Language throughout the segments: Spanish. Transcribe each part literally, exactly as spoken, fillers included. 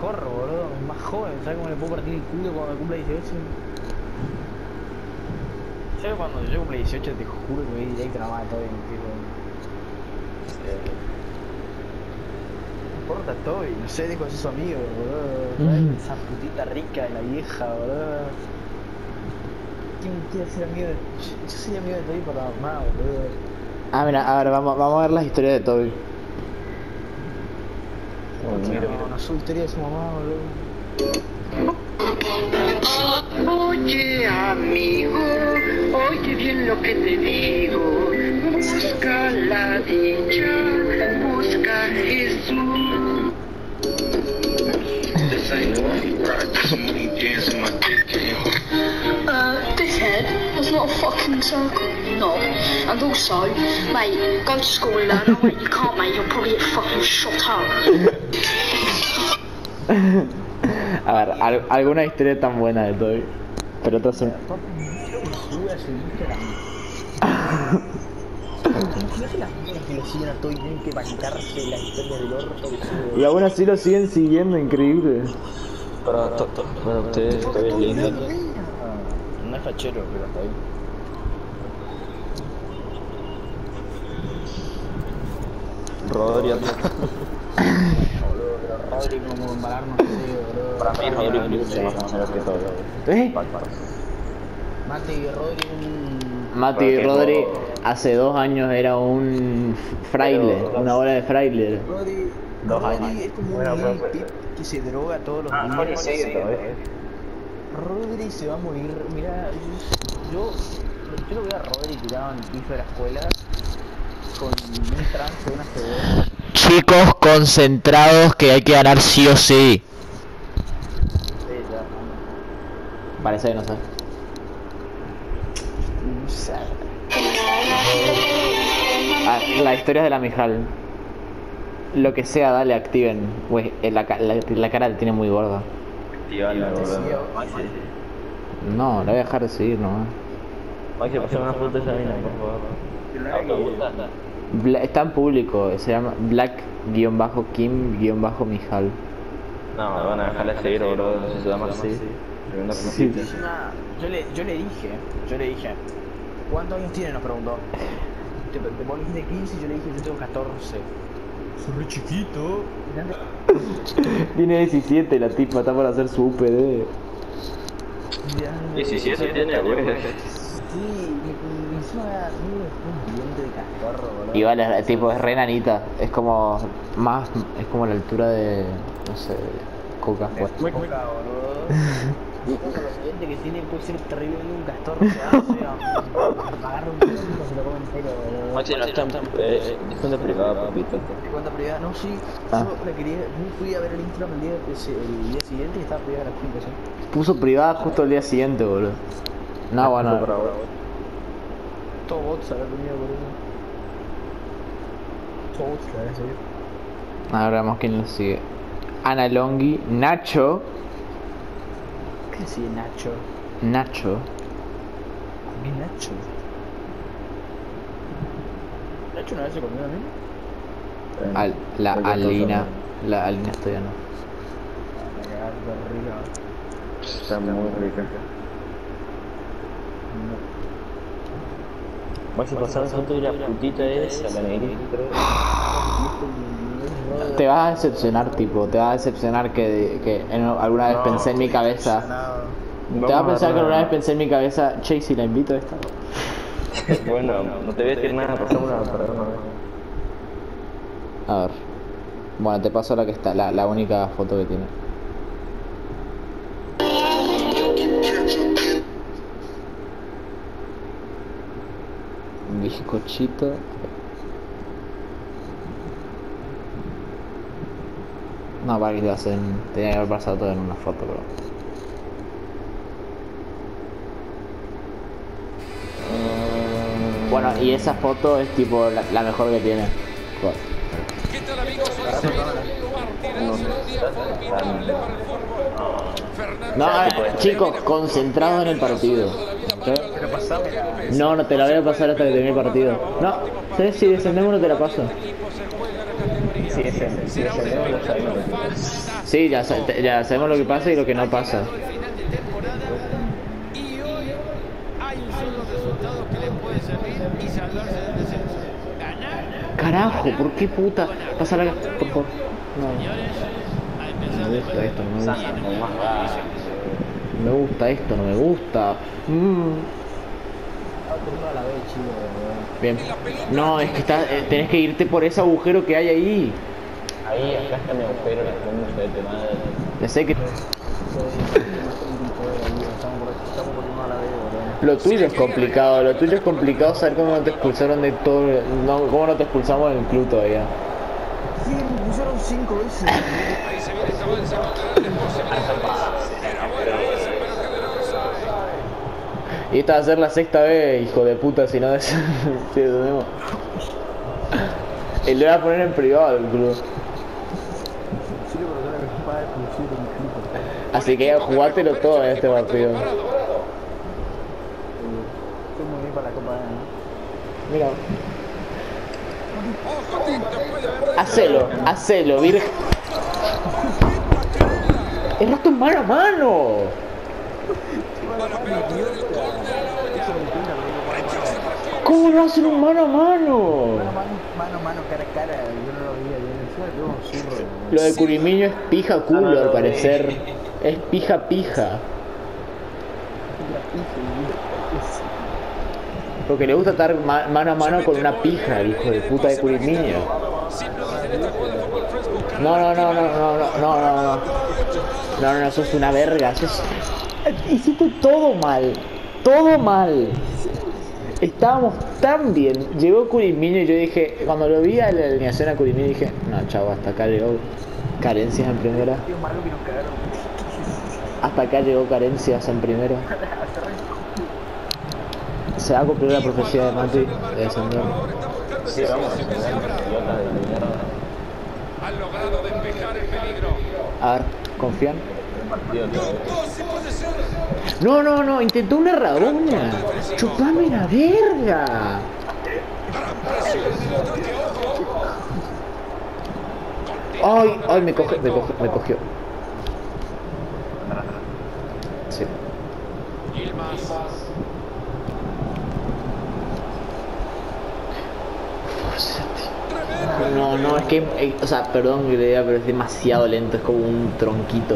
corro, boludo. Es más joven, ¿sabes cómo le puedo partir el culo cuando me cumpla dieciocho? Yo cuando yo cumpla dieciocho te juro que voy directo a la madre de Toby, tipo. No importa Toby, no sé, dejo de ser su amigo, boludo. ¿Sabes? Esa putita rica de la vieja, boludo. ¿Quién quiere ser amigo de.? Yo soy amigo de Toby por la mamá, boludo. Ah, mira, a ver, vamos, vamos a ver las historias de Toby. Pero no soy historia de su mamá, boludo. Oye amigo, oye bien lo que te digo. Busca la dicha, busca a Jesús. Uh, dickhead, that's not a fucking circle. No. And also, mate, go to school and learn. Oh wait, you can't, mate, you'll probably get fucking shot up. A ver, al, alguna historia tan buena de Toby, pero otras son... Imagínate las minas que lo siguen a Toby, tienen que bancarse la historia del orto que sube. Y aún así lo siguen siguiendo, increíble. Pero, to, to, bueno, ustedes, Toby es lindo. No es fachero, pero está ahí. Rodri, Boludo, pero Rodri como embalarnos así, boludo. para mí Rodri es mucho más fachero que Toby. ¿Eh? Mati y Rodri un... Mati y Rodri hace dos años era un fraile, Pero- una bola de fraile. Rodri... Dos Rodri años. es como Bueno, un pues, Lil pues. Peep que se droga todos los Ah, días. Rodri sigue todavía. Rodri se va a morir. Mira, yo, yo lo veo a Rodri tirado en el piso de la escuela con un trance de una cebolla. Chicos concentrados que hay que ganar sí o sí. Sí, ya. Parece que no sé. O sea, Ah, la historia de la Mijal. Lo que sea, dale, activen. Güey, eh, la, ca- la, la cara la tiene muy gorda. Activarla, te boludo. sigo. Maxi, No, la voy a dejar de seguir nomás. Maxi, pasame una foto de esa mina, por favor. ¿Te gusta? Bla- está en público, se llama Black-Kim-Mijal. No, me van a dejar de seguir, boludo. Si se llama así. Tremenda Sí. puntita. es una... yo, le, yo le dije, yo le dije, ¿cuántos años tiene? Nos preguntó. Te, te pones de quince y yo le dije, yo tengo catorce. Soy re chiquito. Tiene diecisiete la tipa, está por hacer su U P D. diecisiete tiene, güey. Sí, y encima tiene un diente de castorro, boludo. Y vale, tipo, es re nanita. Es como más, es como la altura de, no sé, Coca. Es poca, boludo. Los dientes que tiene puede ser terrible, un castor se hace, agarra un piso y se lo come entero, boludo. Maxi, no está en eh, es cuenta privada, papito. ¿De cuenta privada? No, sí. Ah. Yo la quería, yo fui a ver el Instagram el día, el día siguiente y estaba privada a las cinco, ¿sí? Puso privada justo el día siguiente, boludo. No, bueno. Todo bots habrá tenido, boludo. Todo bots que habrá seguido. Ahora vemos quién lo sigue. Ana Longhi, Nacho. ¿Qué sigue Nacho? Nacho. ¿A mí Nacho? ¿Nacho una vez se comió a mí? Al, la Alina. La Alina Estoyano. A cagar de rica. Está muy rica. Maxi, pasame foto de la putita esa, la negrita, creo. Te vas a decepcionar, tipo. Te vas a decepcionar que, que en- alguna vez pensé en mi cabeza. Te vas a pensar que alguna vez pensé en mi cabeza, che, si la invito a esta. Bueno, no te voy a decir nada, pasame una para ver una vez. A ver. Bueno, te paso la que está, la, la única foto que tiene. Bizcochito. No, para que te hacen. Tenía que haber pasado todo en una foto, pero. Bueno, y esa foto es tipo la, la mejor que tiene. Joder. ¿Qué tal, amigos? Soy Sergio Martínez, Diego Vitale para el fútbol. Fernando No, eh, chicos, concentrados en el partido. ¿Qué? No, no te la voy a pasar hasta que termine el partido. No, ¿sabes? Si descendemos no te la paso. Si descendemos, lo sabemos. Sí, ya, ya sabemos lo que pasa y lo que no pasa. Y hoy hay un solo resultado que le puede servir y salvarse del descenso. Ganar. Carajo, ¿por qué puta? Pasa la... Por favor. No. Señores, a empezar Me de gusta esto, no me gusta. gusta. Me gusta esto, no me gusta. Mm. Bien. No, es que está, eh, tenés que irte por ese agujero que hay ahí. Ahí, acá está mi agujero, la concha de tu madre. Ya sé que... Lo tuyo es complicado, lo tuyo es complicado saber cómo no te expulsaron de todo... No, cómo no te expulsamos del club todavía. Sí, me pusieron cinco veces. Ahí se viene esta avance lateral de posibilidades. Era buena avance, pero que de offside. Y esta va a ser la sexta vez, hijo de puta, si no es... Sí, lo mismo. Y le voy a poner en privado el club. Así que jugátelo todo en este partido. Mira. Hacelo, hacelo, virgen. Es rato mano a mano. ¿Cómo no hacen un mano a mano? Mano a mano, cara a cara, yo no lo veía bien. Encima yo Lo de Curimiño es pija culo al parecer. Es pija pija. Porque le gusta estar ma mano a mano con una pija, el hijo de puta de Curimiño. No, no, no, no, no, no, no, no, no. No, no, no, sos una verga. Sos... Hiciste todo mal. Todo mal. Estábamos tan bien. Llegó Curimiño y yo dije, cuando lo vi a la alineación a Curimiño dije, no, chavo, hasta acá llegó carencias en primera. Hasta acá llegó carencias en primera. Se va a cumplir la profecía de Mati de descender. Sí, vamos a descender, idiota de mierda. Han logrado despejar el peligro. A ver, ¿confían? No, no, no, intentó una rabona. Chupame la verga. Ay, ay, me coge, me coge, me cogió. Sí. No, no, es que, eh, o sea, perdón que le diga, pero es demasiado lento, es como un tronquito.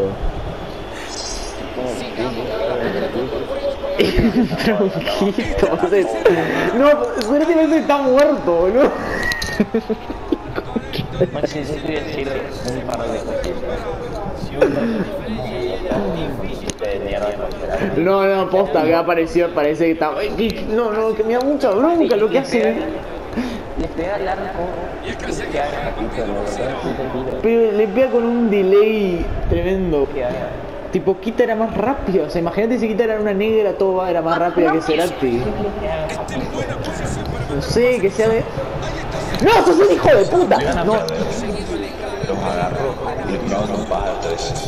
Tronquito, o sea, no, suerte está muerto, boludo. Maxi, yo te voy a decir un par de cosas. No, no, posta, que apareció, parece que está... No, no, que me da mucha bronca lo que hace. Le pega el arco y le pega el capítulo, pero le pega con un delay tremendo. Tipo, Kita era más rápido. O sea, imagínate si Kita era una negra, todo era más rápida que Cerati. No sé, que sea de... ¡No, sos un hijo de puta! No. Los agarro y los clavo con paja tres.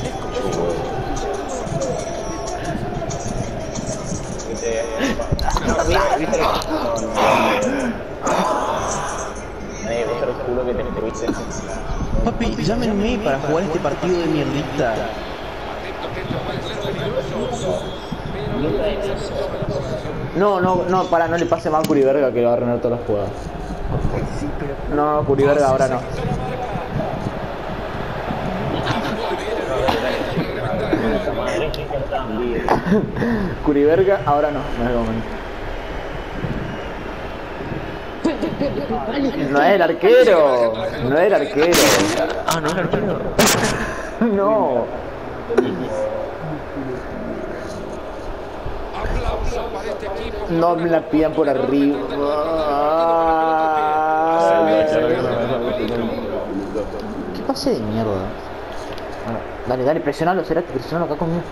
Nadie vos te juro que te estuviste. Papi, llámenme para jugar este partido de mierdita. No, no, no, para, no le pase más a Curiverga que lo va a arruinar todas las jugadas. No, Curiverga ahora no. Curiverga ahora no, no es el momento. No es el arquero, no es el arquero. Ah, no es el arquero. No. No me la pidan por arriba. ¿Qué pase de mierda? Bueno, dale, dale, presionalo, Cerati, presionalo acá conmigo.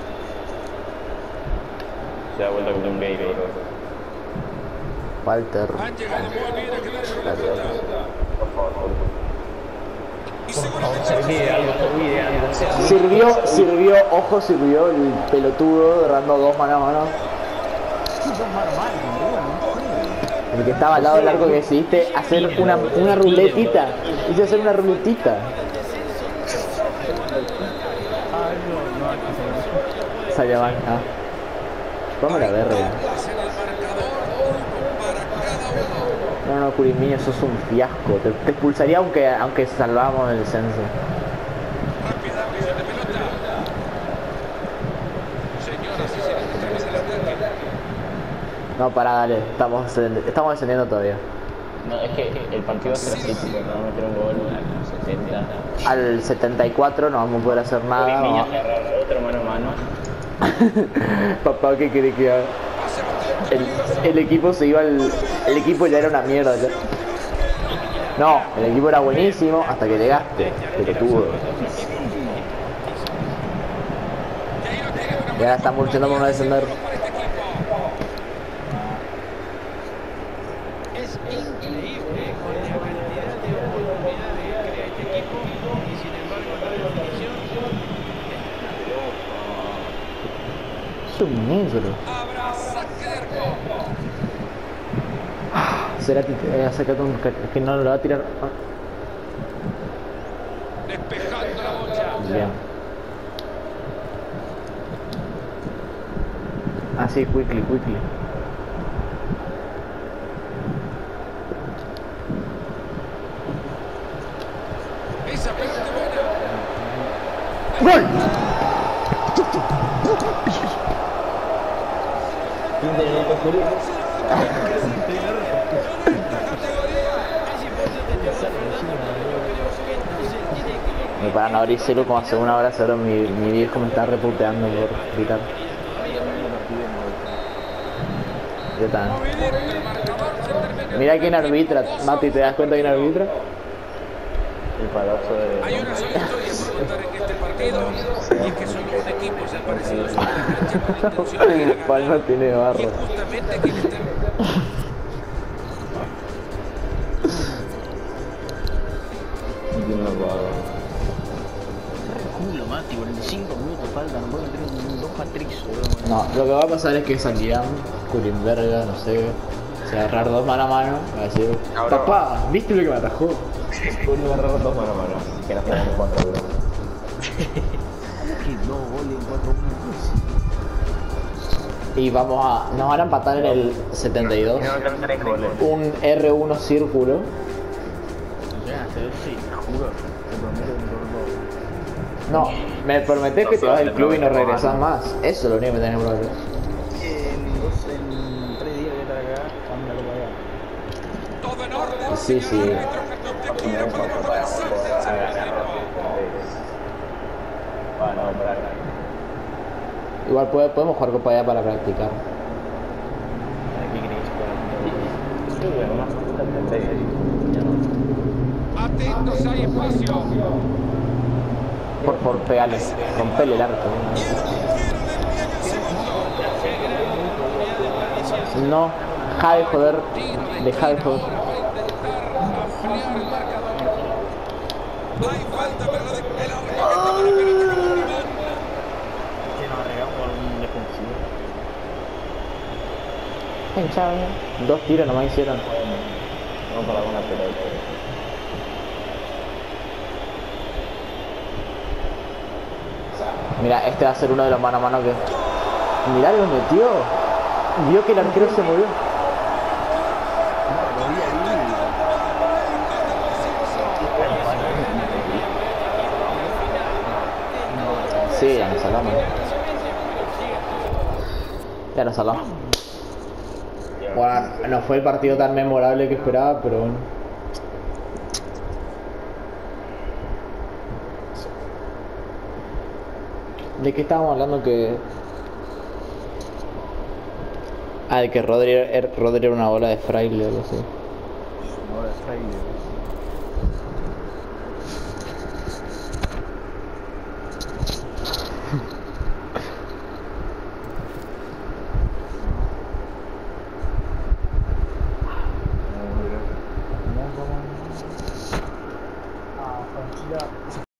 Se da vuelta con un gay, gay. Walter. Sirvió, sirvió, ojo, sirvió el pelotudo agarrando dos mano a mano. El que estaba al lado del arco que decidiste hacer una, una ruletita. Hice hacer una ruletita. salió mal. Ah. Vamos a la verga. No, no, Curimiño, sos un fiasco. Te, te expulsaría aunque, aunque salvamos el descenso. No, pará, dale. Estamos, estamos descendiendo todavía. No, es que el partido va a ser así, porque vamos a meter un gol a los setenta. Al setenta y cuatro no vamos a poder hacer nada. Curimiño agarrar otro mano a mano. Papá, ¿qué quiere que haga? El, el equipo se iba al... El equipo ya era una mierda ya. No, el equipo era buenísimo hasta que llegaste, que tuvo. Y ahora estamos luchando por no descender. Es increíble con la cantidad de oportunidades que crea este equipo y sin embargo la definición Es un negro. Será que eh, sacado un que, que no lo va a tirar. Ah. despejando la bocha. Bien. Ah, sí, quickly, quickly. Esa pelota buena. ¡Gol! Me paran a abrir celo como hace una hora, seguro mi, mi viejo me está reputeando por gritar. ¿Qué tal? Mira quién arbitra, Mati, ¿te das cuenta quién arbitra? El palazo de... Hay una sola historia por contar en este partido y es que son dos equipos ya parecidos a la cancha con intenciones de ganar. Palma tiene barro. Y justamente quienes estén... Culo, Mati, cuarenta y cinco minutos faltan, no puedo meter un dos patricios, bro. No, lo que va a pasar es que Sanguián, Curimberga, no sé, se va a agarrar dos mano a mano, va a decir, papá, ¿viste lo que me atajó? Uno agarró dos mano a mano, así que nos quedamos cuatro goles. Que dos goles en cuatro minutos. Y vamos a, nos van a empatar en el setenta y dos, tres goles. un R uno círculo. Ya, te sí, te juro, te prometo un gol. No, me prometés que te vas del club y no regresás más, eso es lo único que tenés que prometer. En dos, en tres días voy a estar acá, vamos a la copa allá. Todo en orden. Sí, sí. Igual puede, podemos jugar copa allá para practicar. ¿Qué crees? Atentos, hay espacio. Por, por pegarle, rompele el arco. No, deja de joder, deja de joder. Hay falta, pero la de el Que nos arreglamos por un defensivo. Hinchado, dos tiros nomás hicieron. Vamos para una pelota. Mira, este va a ser uno de los mano a mano que... Mirá, lo metió. Vio que el arquero se movió. Sí, ya nos salvamos. Ya nos salvamos. Bueno, no fue el partido tan memorable que esperaba, pero bueno. ¿De qué estábamos hablando? Que... Ah, de que Rodri, er, Rodri era una bola de fraile o algo así. Ahora está ahí.